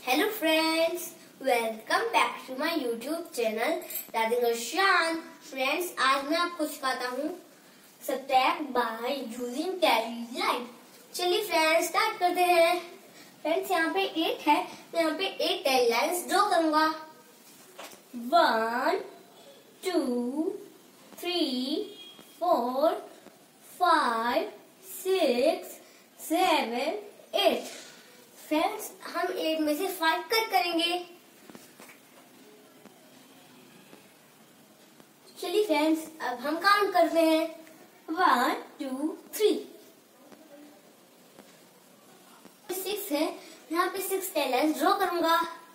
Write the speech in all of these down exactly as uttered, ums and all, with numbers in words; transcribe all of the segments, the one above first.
Hello friends, welcome back to my YouTube channel Radhika Shan. Friends, आज मैं आपको सिखाता हूँ subtract by using carry line. चलिए फ्रेंड्स स्टार्ट करते हैं। फ्रेंड्स, यहाँ पे एट है, मैं यहाँ पे एट कैरी लाइन्स ड्रॉ करूंगा। One two three four five six seven eight. Friends, हम एट में से फाइव कट करेंगे। चलिए फ्रेंड्स, अब हम काउंट करते हैं। वन टू थ्री सिक्स है, यहाँ पे सिक्स टेलर्स ड्रॉ करूंगा।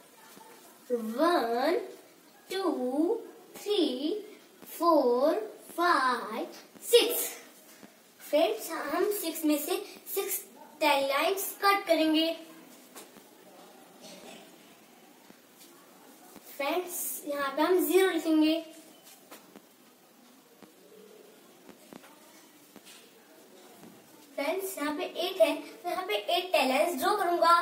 One two three four five six. Friends, हम सिक्स में से सिक्स टेल लाइन्स कट करेंगे। फ्रेंड्स, यहाँ पे हम जीरो लिखेंगे। फ्रेंड्स, यहाँ पे एट है, तो यहाँ पे एट टेल लाइन्स ड्रॉ करूंगा।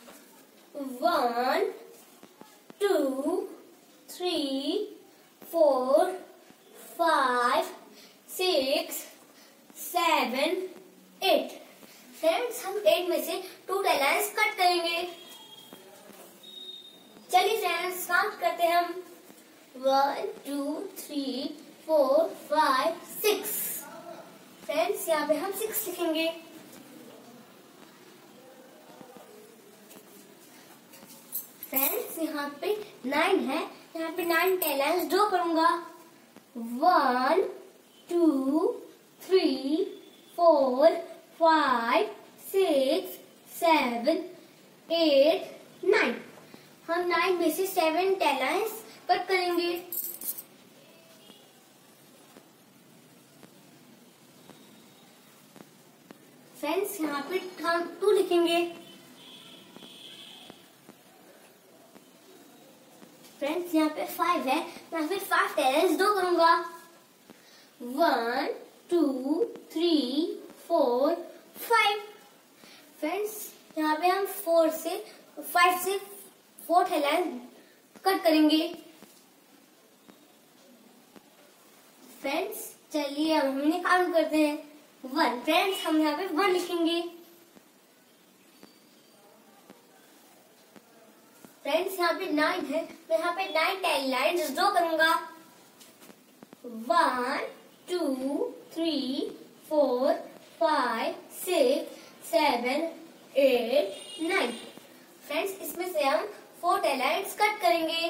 One two three four five six seven eight. Friends, हम एट में से टू टेल लाइन्स कट करेंगे। चलिए फ्रेंड्स काउंट करते हैं हम। One two three four five six. Friends, यहाँ पे हम सिक्स लिखेंगे। फ्रेंड्स, यहाँ पे नाइन है, यहाँ पे नाइन टेल लाइन्स ड्रॉ करूंगा। One two three four five six seven eight nine. हम नाइन में से सेवन टेल लाइन्स कट करेंगे। फ्रेंड्स, यहाँ पे हम टू लिखेंगे। फ्रेंड्स, यहाँ पे फाइव है, यहाँ पे फाइव टेल लाइन्स ड्रॉ करूंगा। One two three four five. Friends, यहाँ पे हम फोर से फाइव से फोर टेल लाइन कट करेंगे। फ्रेंड्स, चलिए अब हमने काउंट करते हैं। वन। फ्रेंड्स, हम यहाँ पे वन लिखेंगे। फ्रेंड्स, यहाँ पे नाइन है, मैं यहाँ पे नाइन टेल लाइन्स ड्रॉ करूंगा। One two three four five six seven eight nine. Friends, इसमें से हम फोर टेल लाइन्स कट करेंगे।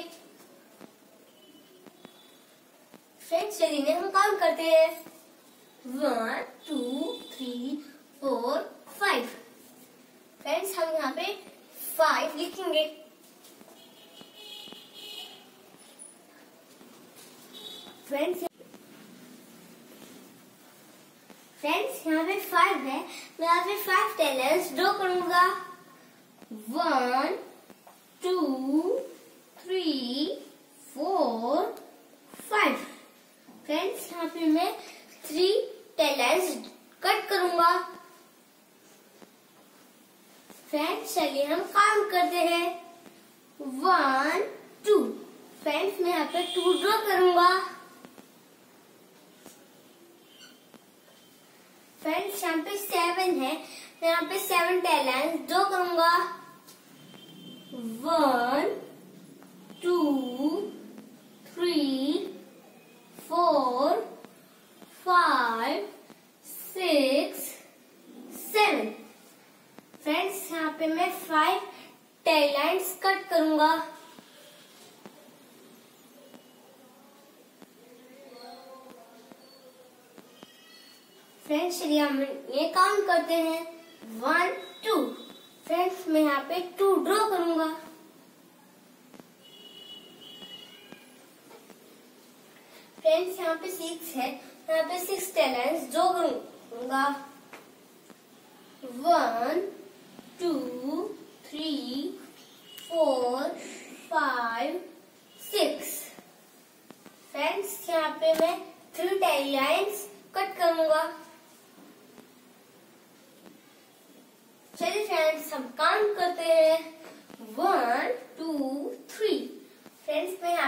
फ्रेंड्स, चलिए हम काउंट करते हैं। One two three four five. Friends, हम यहाँ पे फाइव लिखेंगे। फ्रेंड्स फ्रेंड्स यहाँ पे फाइव है, मैं यहाँ पे फाइव टेल लाइन्स ड्रॉ करूंगा। One two three four five. Friends, यहाँ पे मैं थ्री टेल लाइन्स कट करूंगा। फ्रेंड्स, चलिए हम काउंट करते हैं। One to. फ्रेंड्स, मैं यहाँ पे टू ड्रॉ करूंगा। फ्रेंड्स, यहाँ पे सेवन है, मैं यहाँ पे सेवन टेल लाइन्स ड्रॉ करूंगा। One two three four five six seven. Friends, यहाँ पे मैं फाइव टेल लाइन्स कट करूंगा। फ्रेंड्स, चलिए हम ये काउंट करते हैं। One to. फ्रेंड्स, मैं यहाँ पे टू ड्रॉ करूंगा। फ्रेंड्स, यहाँ पे सिक्स है, यहाँ पे सिक्स टेल लाइन्स ड्रॉ करूंगा। One two three four five six. Friends, यहाँ पे मैं थ्री टेल लाइन्स कट करूंगा। चलिए फ्रेंड्स, हम काउंट करते हैं। वन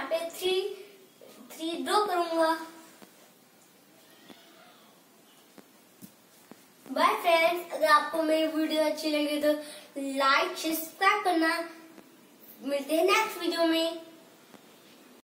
पे थ्री थ्री ड्रॉ करूंगा। बाय फ्रेंड्स, अगर आपको मेरी वीडियो अच्छी लगी तो लाइक सब्सक्राइब करना। मिलते हैं नेक्स्ट वीडियो में।